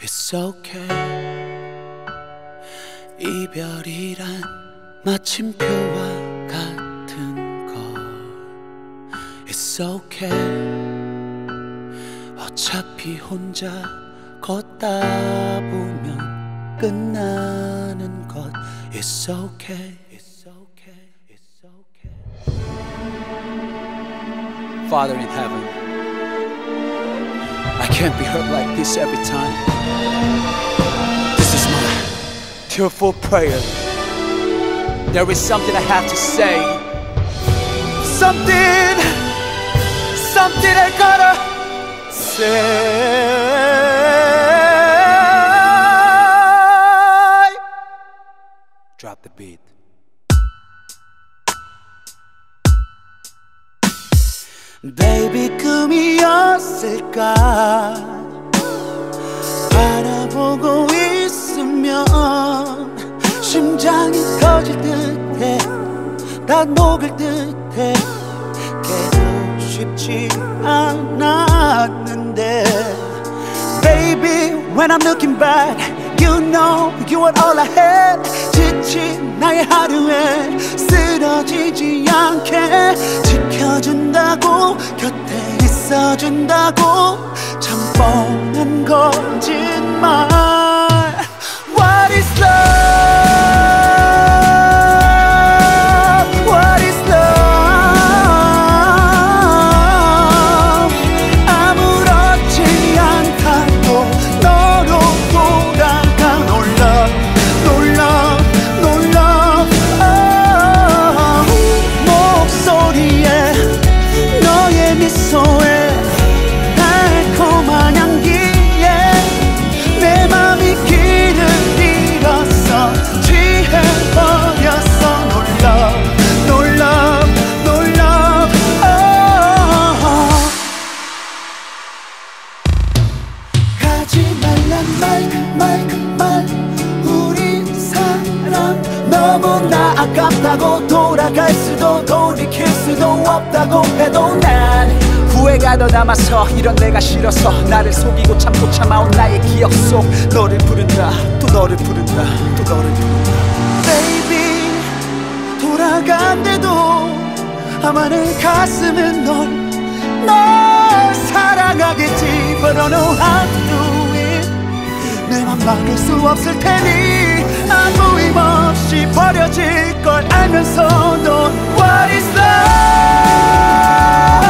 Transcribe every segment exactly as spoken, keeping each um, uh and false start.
It's okay. 이별이란 마침표와 같은 걸. It's okay. 어차피 혼자 걷다 보면 끝나는 것. It's okay. It's okay. It's okay. Father in heaven, I can't be hurt like this every time. This is my tearful prayer. There is something I have to say. Something, something I gotta say. Drop the beat. Baby, 꿈이었을까? 바라보고 있으면 심장이 터질 듯해. 난 녹을 듯해. 깨도 쉽지 않았는데 Baby, when I'm looking back, you know you were all I had. 지친 나의 하루에 쓰러지지 않게 지켜준다고, 곁에 있어준다고. 참 뻔한 거짓말. What is love? What is love? 아무렇지 않다고 너로 돌아가. 놀라 놀라 놀라. oh, 목소리에 너의 미소에 달콤한 향기에 내 맘이 길을 잃었어. 취해버렸어. 놀라 놀라 놀라. oh. 가지 말란 말 말 말. 우리 사랑 너무나 아깝다고. 돌아갈 수도 돌이킬 수도 없다고 해도 난 후회가 더 남아서 이런 내가 싫어서 나를 속이고 참고 참아온 나의 기억 속 너를 부른다. 또 너를 부른다. 또 너를 부른다. Baby, 돌아간대도 아마 내 가슴은 널, 널 사랑하겠지. But I know how to do it. 내 맘 막을 수 없을 테니 아무 힘 없이 버려질 걸 알면서도 What is love?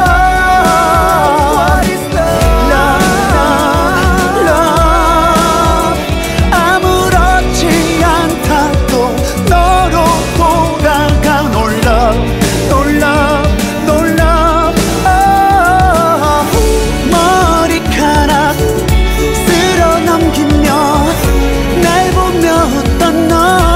What is love? Love, love. 아무렇지 않다고 너로 돌아가. 놀라 놀라 놀라. oh. 머리카락 쓸어 넘기며 날 보며 웃던 너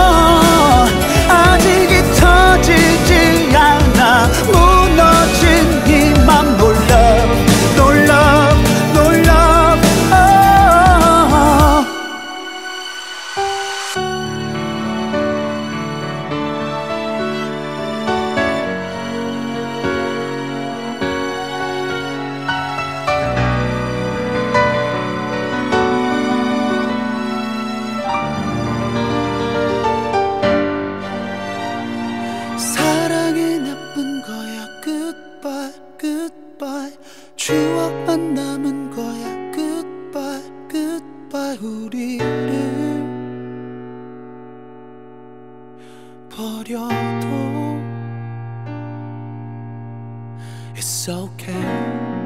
아직 잊혀지지 않아. 무너진 이 맘. 놀라 놀라 놀라. oh. 사랑이 나쁜 거야. Goodbye, goodbye. 추억만 남은 거야. Goodbye, goodbye. 우리를 버려도 It's okay.